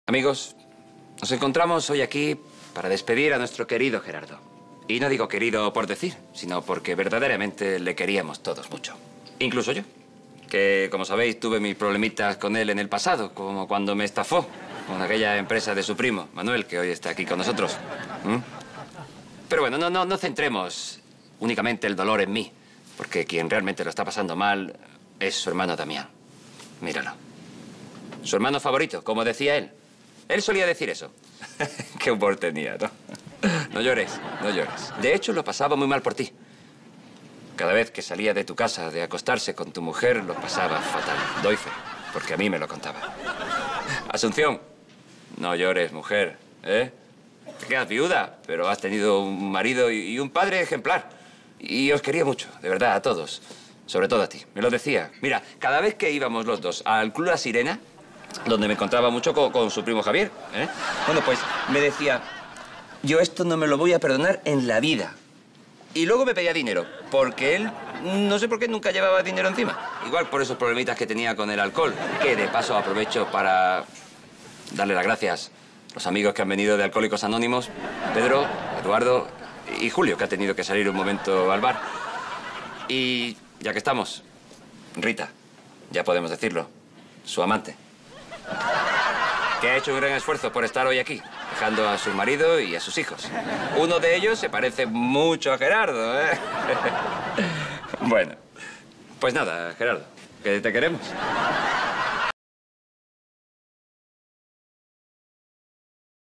Amigos, nos encontramos hoy aquí para despedir a nuestro querido Gerardo. Y no digo querido por decir, sino porque verdaderamente le queríamos todos mucho. Incluso yo, que, como sabéis, tuve mis problemitas con él en el pasado, como cuando me estafó con aquella empresa de su primo, Manuel, que hoy está aquí con nosotros. Pero bueno, no centremos únicamente el dolor en mí, porque quien realmente lo está pasando mal es su hermano Damián. Míralo. Su hermano favorito, como decía él. Él solía decir eso. Qué humor tenía, ¿no? No llores, no llores. De hecho, lo pasaba muy mal por ti. Cada vez que salía de tu casa de acostarse con tu mujer, lo pasaba fatal. Doy fe, porque a mí me lo contaba. Asunción, no llores, mujer, ¿eh? Te quedas viuda, pero has tenido un marido y un padre ejemplar. Y os quería mucho, de verdad, a todos. Sobre todo a ti. Me lo decía. Mira, cada vez que íbamos los dos al Club La Sirena, donde me encontraba mucho con su primo Javier, ¿eh? Bueno, pues me decía, yo esto no me lo voy a perdonar en la vida. Y luego me pedía dinero, porque él, no sé por qué, nunca llevaba dinero encima. Igual por esos problemitas que tenía con el alcohol, que de paso aprovecho para darle las gracias a los amigos que han venido de Alcohólicos Anónimos, Pedro, Eduardo y Julio, que ha tenido que salir un momento al bar. Y ya que estamos, Rita, ya podemos decirlo, su amante, que ha hecho un gran esfuerzo por estar hoy aquí, dejando a su marido y a sus hijos. Uno de ellos se parece mucho a Gerardo, ¿eh? Bueno, pues nada, Gerardo, que te queremos.